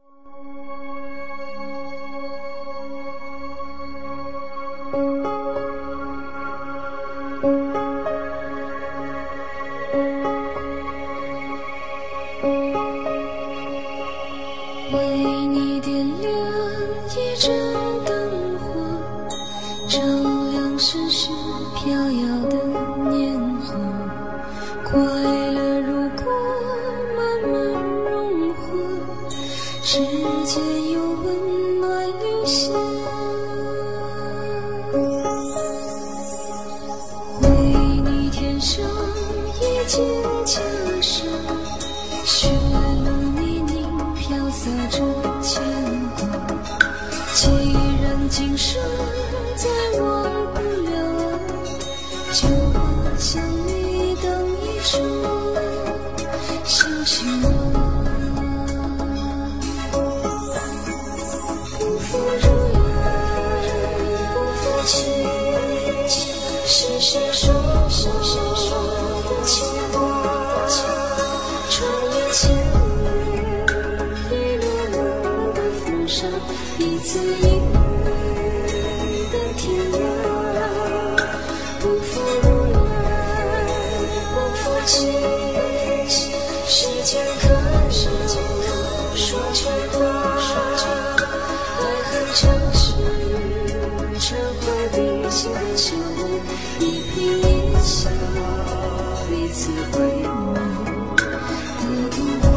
为你点亮一盏灯火，照亮世事飘摇的年华。快乐如果慢慢融化，世界有温暖流下。为你添上一件袈裟，雪路泥泞飘洒着牵挂。既然今生再忘不了，就把想你当一出小情话。不负如来，不负情，是谁说的牵挂？穿越千年，一路漫漫的风沙，彼此一语的天涯。不负如来，不负情，世间可说全话。爱恨常事，常怀彼此的笑容，一颦一笑，彼此回眸的度过。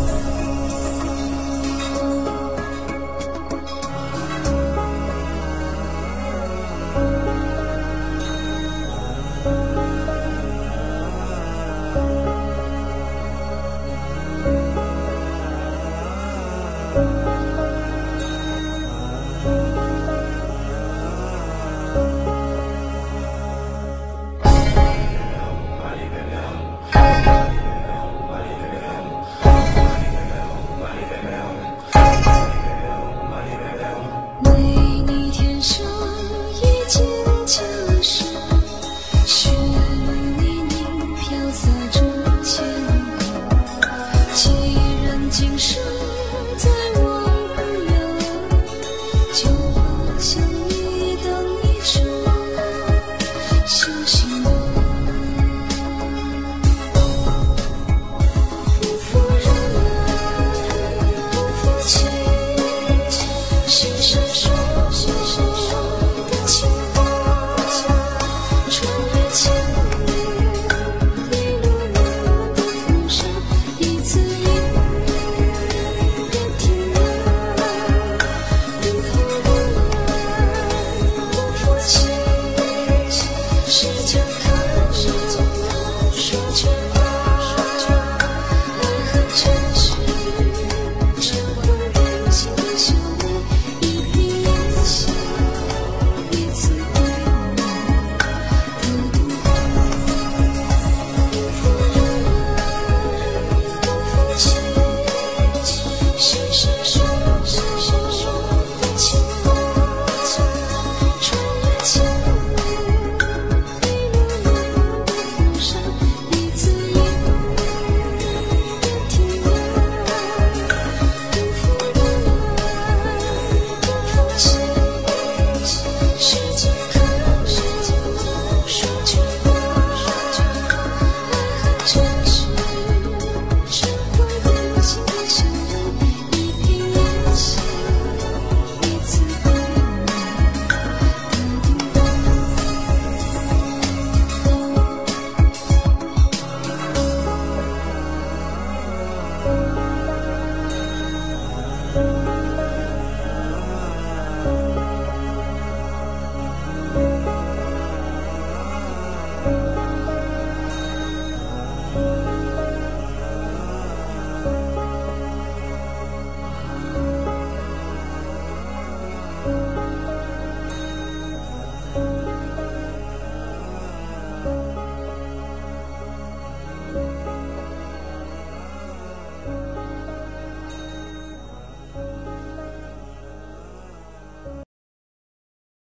为你添上一件袈裟，雪路泥泞飘洒着牵挂。既然今生